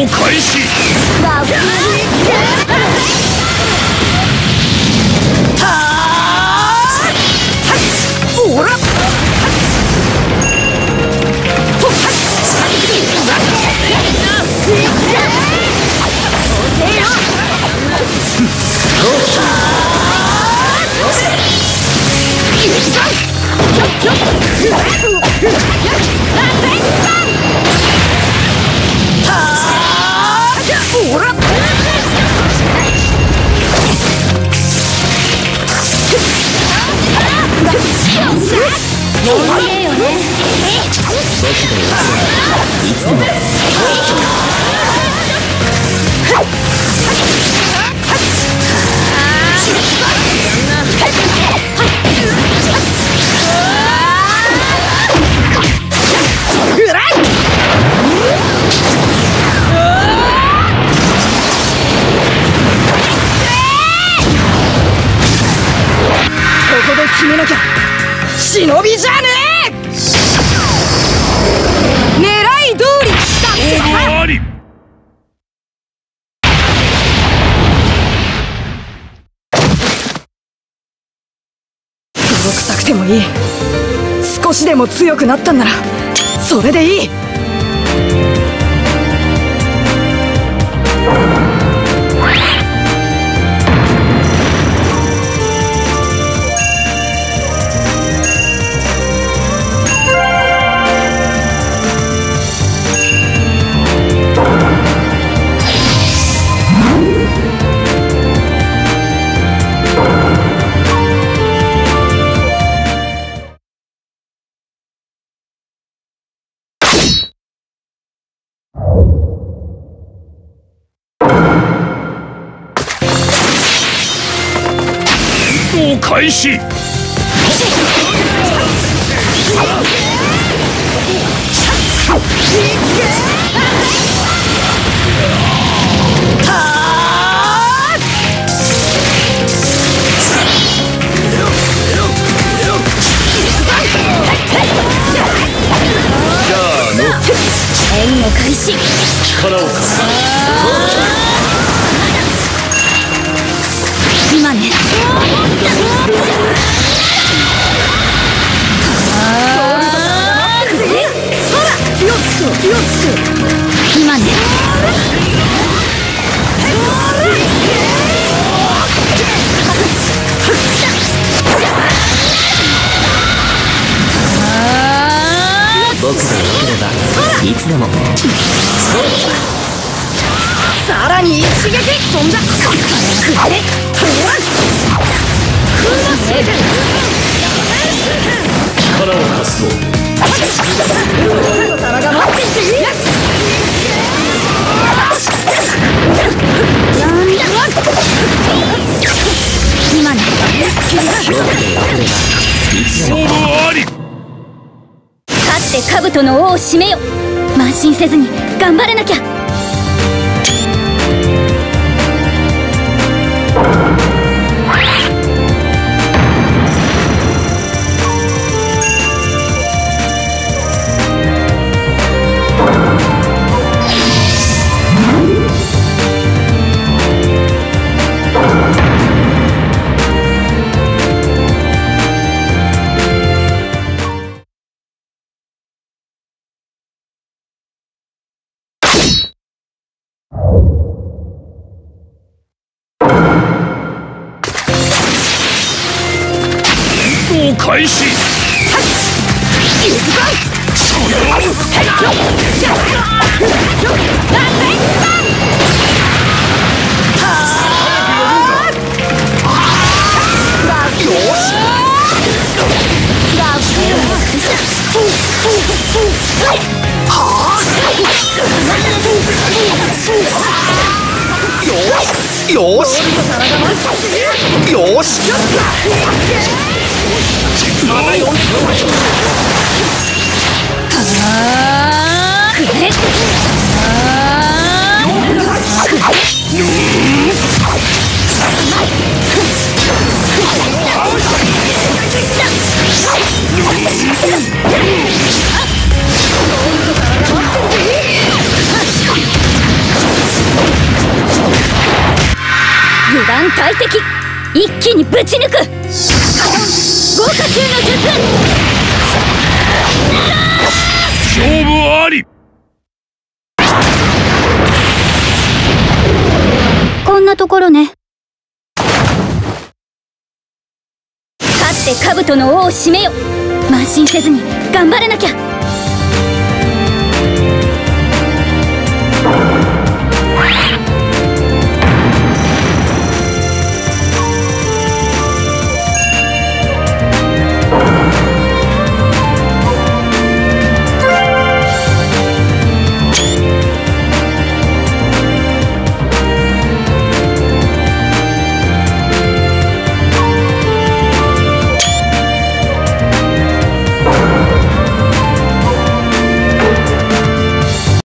開始。決めなきゃ忍びじゃねえ。狙い通りだってさ。泥臭くてもいい。少しでも強くなったんならそれでいい。開始。 援護開始。 力を貸す。 今ね。今ね。 僕が良ければいつでも。 さらに一撃。そんだ。 力を貸すと。 皿が待っていていい。今ね。 僕が良ければいつでも。 あり。 勝って兜の尾を締めよ。慢心せずに頑張らなきゃ。 開始。 よしよし。また呼んで大敵一気にぶち抜く。カトン豪華級の術。 勝負あり。 こんなところね。勝って兜の尾を締めよ。慢心せずに頑張らなきゃ。